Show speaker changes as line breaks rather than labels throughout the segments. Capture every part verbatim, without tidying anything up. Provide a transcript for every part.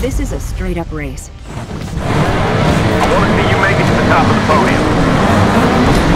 This is a straight-up race.
I want to see you make it to the top of the podium.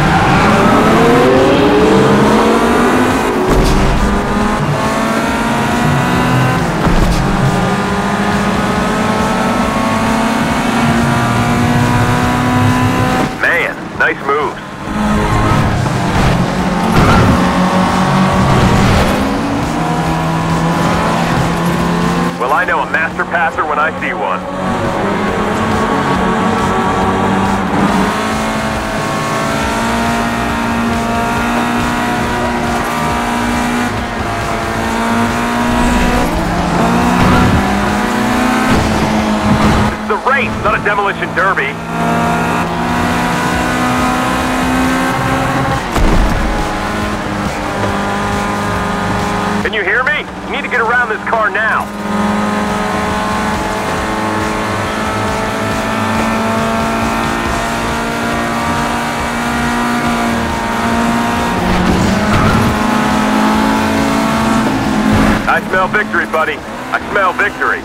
Man, nice moves. Well, I know a master passer when I see one. This is a race, not a demolition derby. Can you hear me? You need to get around this car now. I smell victory, buddy. I smell victory.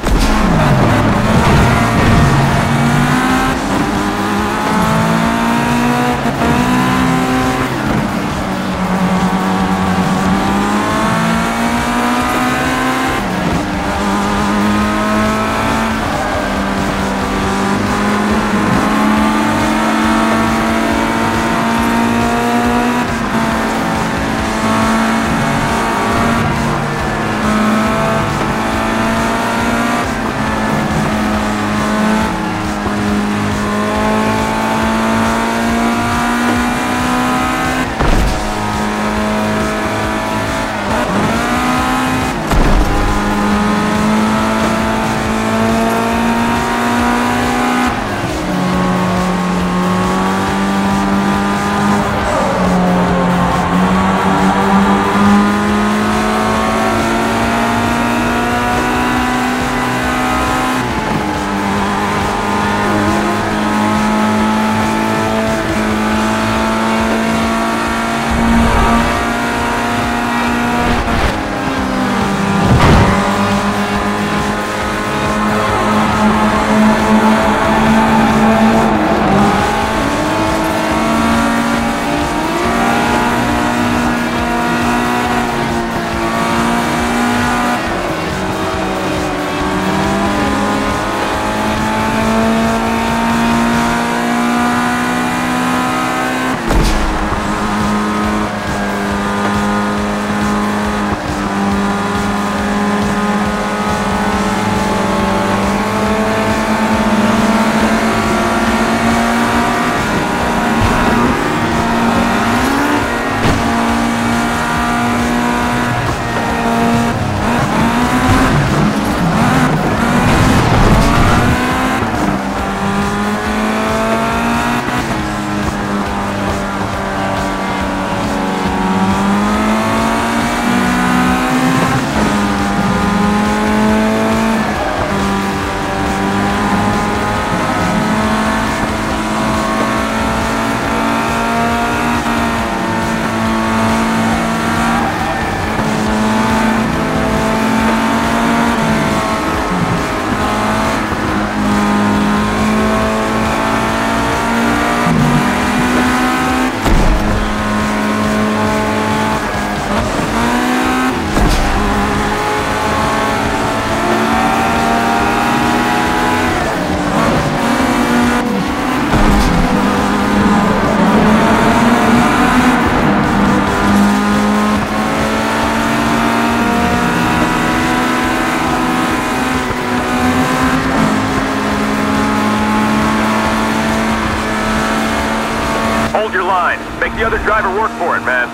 Hold your line. Make the other driver work for it, man.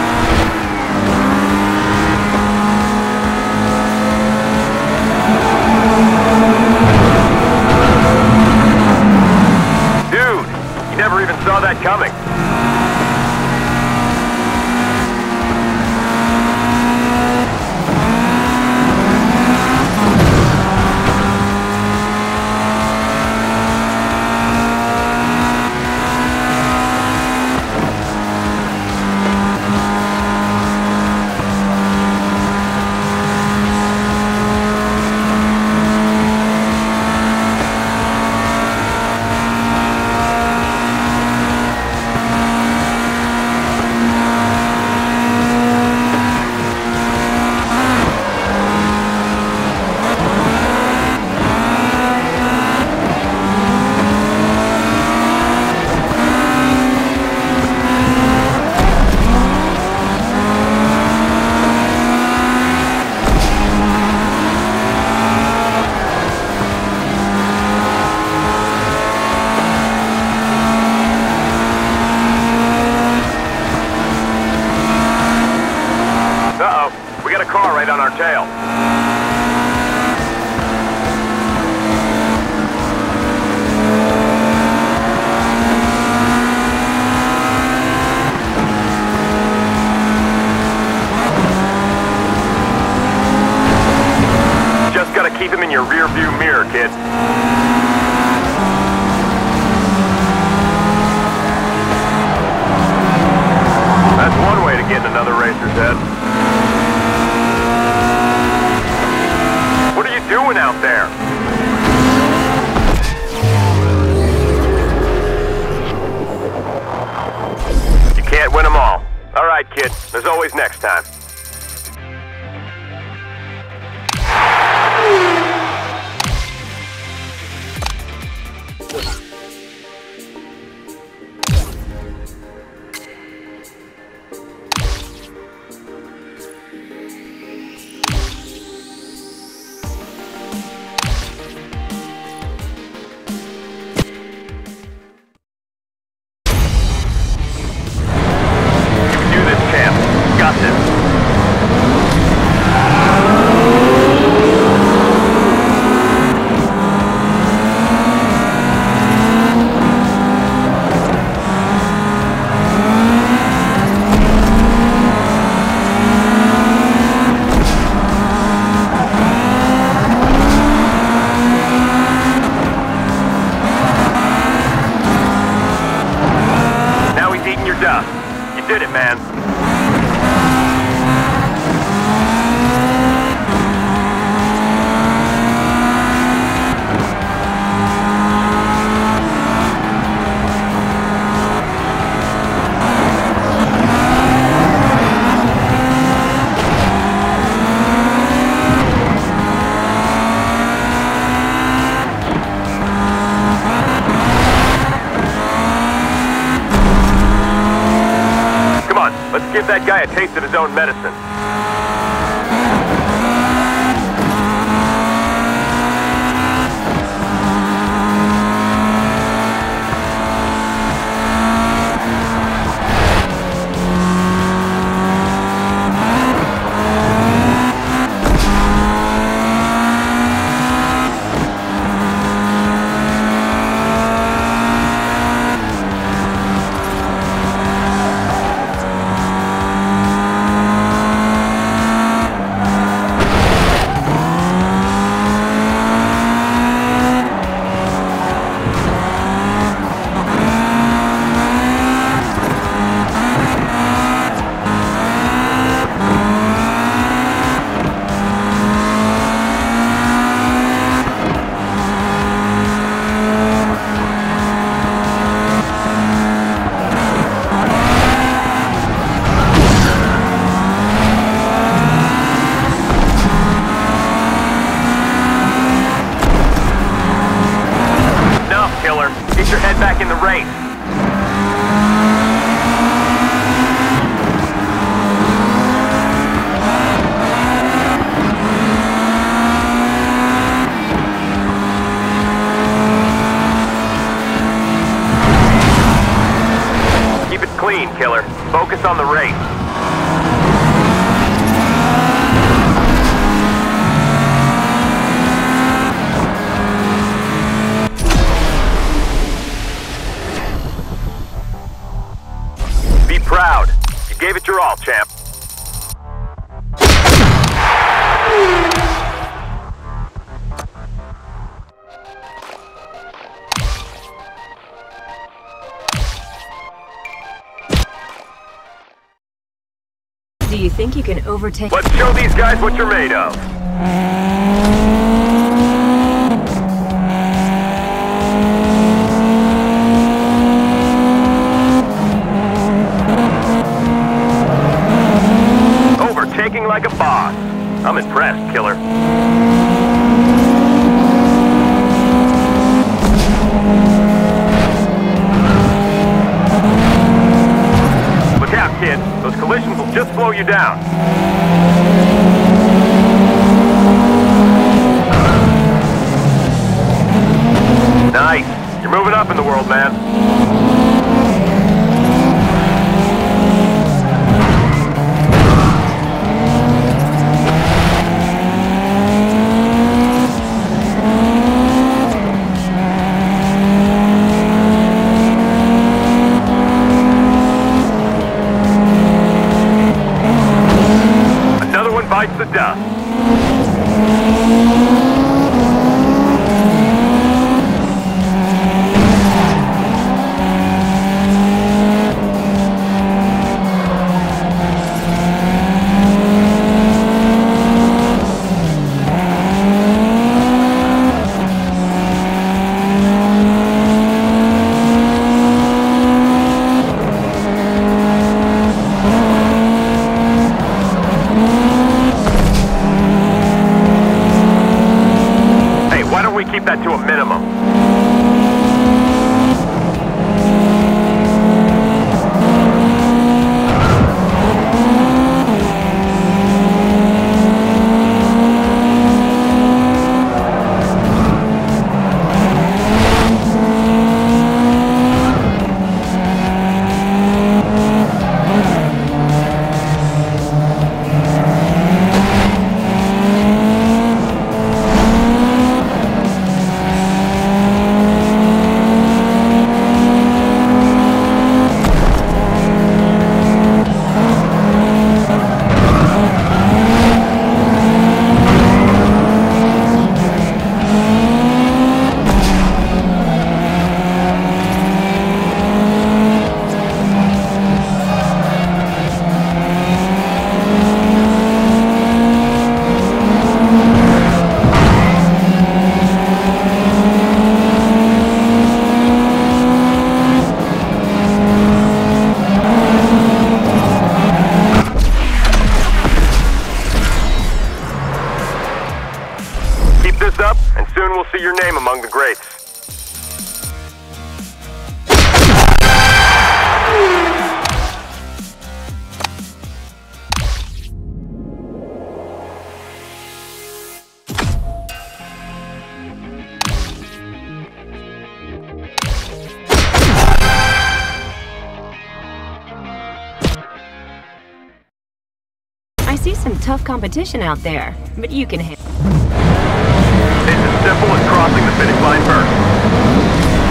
Dude, you never even saw that coming. to keep him in your rear view mirror, kid. That's one way to get in another racer's head. What are you doing out there? You can't win them all. All right, kid. There's always next time. You did it, man. Let's give that guy a taste of his own medicine. Get your head back in the race. Keep it clean, killer. Focus on the race. Be proud. You gave it your all, champ.
Do you think you can overtake...
Let's show these guys what you're made of. Overtaking like a boss. I'm impressed, killer. Look out, kid. Those collisions will just slow you down. Nice. You're moving up in the world, man. Bites the dust. Keep that to a minimum. Keep this up, and soon we'll see your name among the greats.
I see some tough competition out there, but you can handle.
It's as simple as crossing the finish line first.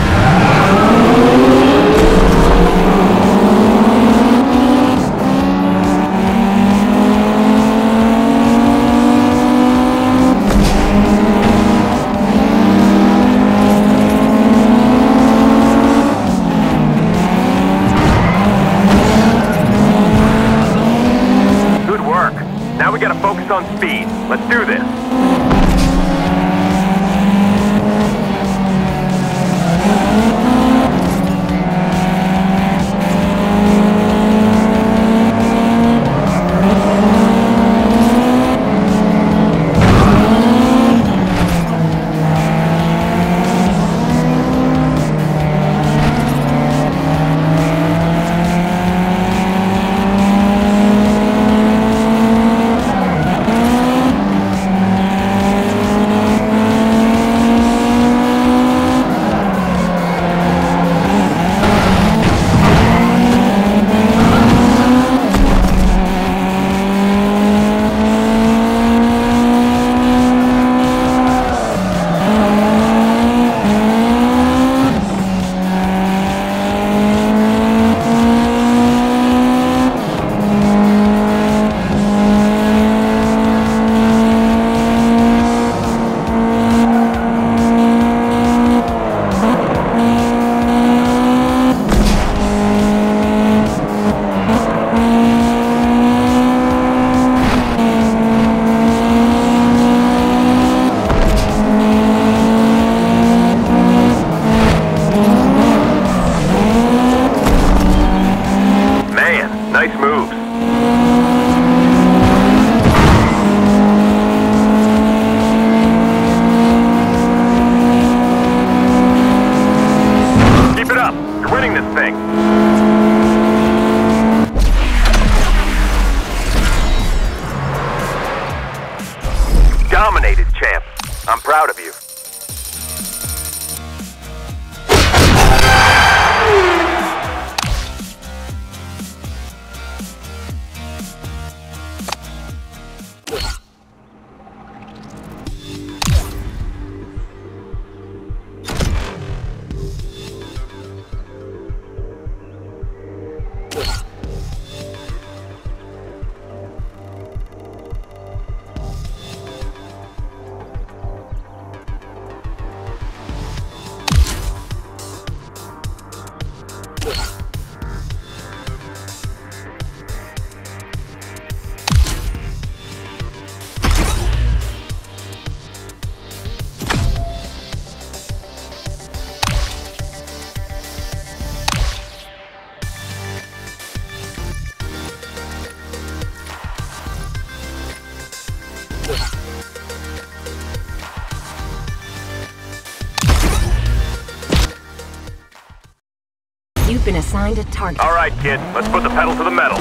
Good work. Now we gotta focus on speed. Let's do this. Nice moves. Keep it up. You're winning this thing. Dominated, champ. I'm proud of you.
You've been assigned a target.
All right, kid. Let's put the pedal to the metal.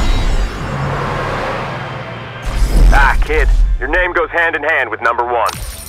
Kid, your name goes hand in hand with number one.